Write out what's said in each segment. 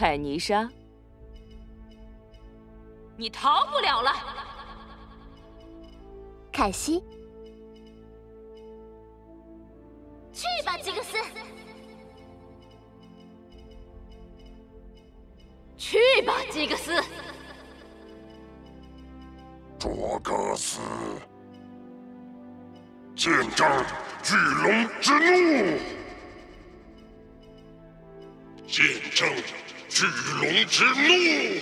凯尼莎， 你逃不了了。 凯西， 去吧，吉格斯！ 去吧，吉格斯！ 卓克斯，见证巨龙之怒！见证巨龙之怒！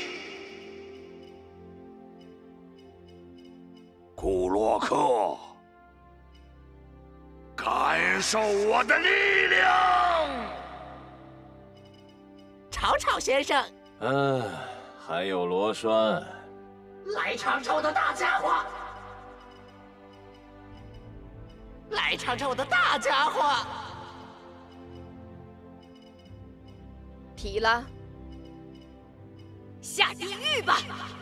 库洛克，感受我的力量！ 吵吵先生， 还有螺栓。 来尝尝我的大家伙！来尝尝我的大家伙！ 提拉， 下地狱吧！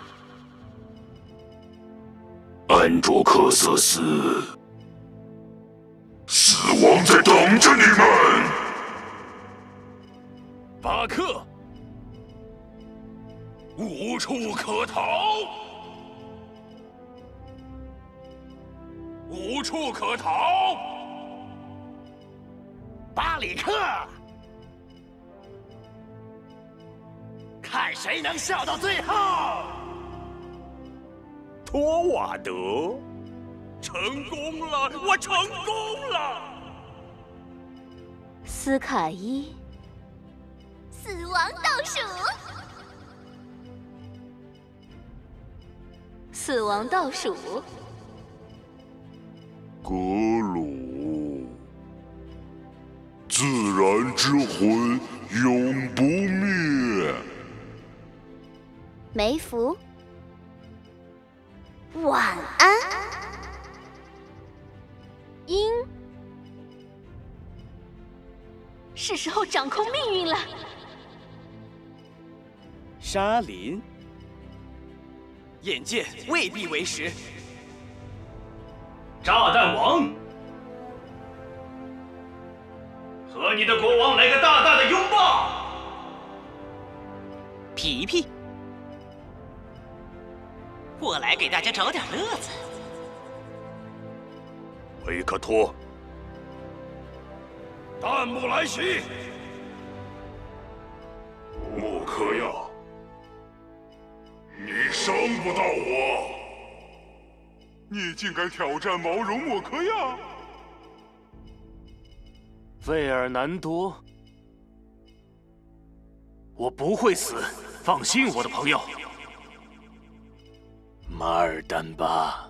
安卓克瑟斯，死亡在等着你们！ 巴克， 无处可逃，无处可逃！ 巴里克，看谁能笑到最后！ 托瓦德，成功了！我成功了！ 斯卡伊， 死亡倒数， 死亡倒数， 格鲁，自然之魂永不灭。 梅芙，晚安。 鹰，是时候掌控命运了。 沙林，眼见未必为实。 炸弹王，和你的国王来个大大的拥抱。 皮皮，我来给大家找点乐子。 维克托， 弹幕来袭！ 莫科亚，你伤不到我！你竟敢挑战毛绒莫科亚！ 费尔南多，我不会死，放心，我的朋友。马尔丹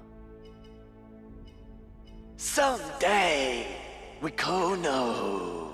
巴。Someday we gonna know.